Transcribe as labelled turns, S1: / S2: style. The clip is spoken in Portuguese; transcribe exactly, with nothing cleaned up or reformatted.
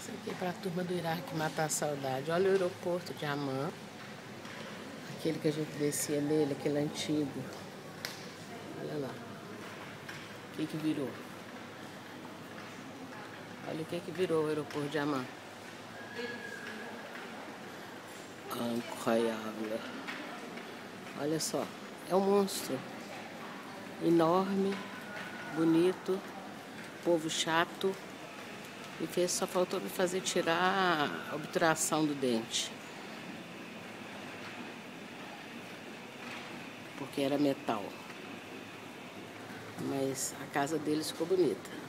S1: Isso aqui é para a turma do Iraque matar a saudade. Olha o aeroporto de Amman. Aquele que a gente descia nele, aquele antigo. Olha lá. O que que virou? Olha o que que virou o aeroporto de Amman. Incrível. Olha só. É um monstro. Enorme, bonito, povo chato. E fez, só faltou me fazer tirar a obturação do dente. Porque era metal. Mas a casa deles ficou bonita.